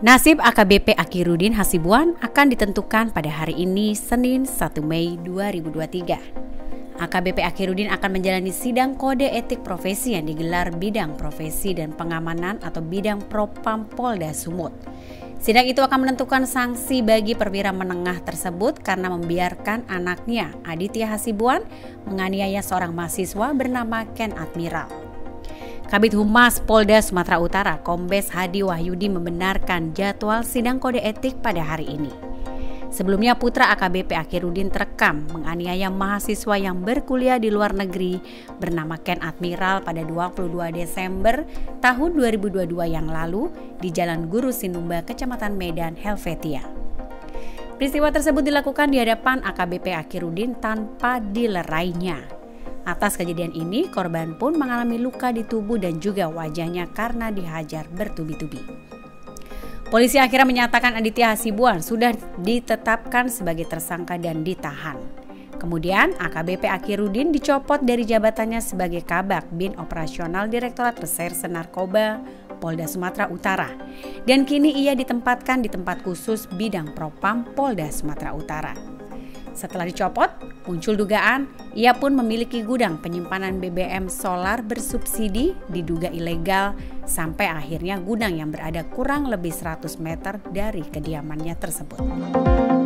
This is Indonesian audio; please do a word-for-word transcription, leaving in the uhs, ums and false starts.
Nasib A K B P Achiruddin Hasibuan akan ditentukan pada hari ini, Senin satu Mei dua ribu dua puluh tiga. A K B P Achiruddin akan menjalani Sidang Kode Etik Profesi yang digelar Bidang Profesi dan Pengamanan atau Bidang Propam Polda Sumut. Sidang itu akan menentukan sanksi bagi perwira menengah tersebut karena membiarkan anaknya, Aditya Hasibuan, menganiaya seorang mahasiswa bernama Ken Admiral. Kabid Humas Polda Sumatera Utara, Kombes Hadi Wahyudi membenarkan jadwal sidang kode etik pada hari ini. Sebelumnya putra A K B P Achiruddin terekam menganiaya mahasiswa yang berkuliah di luar negeri bernama Ken Admiral pada dua puluh dua Desember tahun dua ribu dua puluh dua yang lalu di Jalan Guru Sinumba, Kecamatan Medan, Helvetia. Peristiwa tersebut dilakukan di hadapan A K B P Achiruddin tanpa dilerainya. Atas kejadian ini, korban pun mengalami luka di tubuh dan juga wajahnya karena dihajar bertubi-tubi. Polisi akhirnya menyatakan Aditya Hasibuan sudah ditetapkan sebagai tersangka dan ditahan. Kemudian A K B P Achiruddin dicopot dari jabatannya sebagai Kabak Bin Operasional Direktorat Reserse Narkoba Polda Sumatera Utara. Dan kini ia ditempatkan di tempat khusus Bidang Propam Polda Sumatera Utara. Setelah dicopot, muncul dugaan ia pun memiliki gudang penyimpanan B B M solar bersubsidi diduga ilegal sampai akhirnya gudang yang berada kurang lebih seratus meter dari kediamannya tersebut.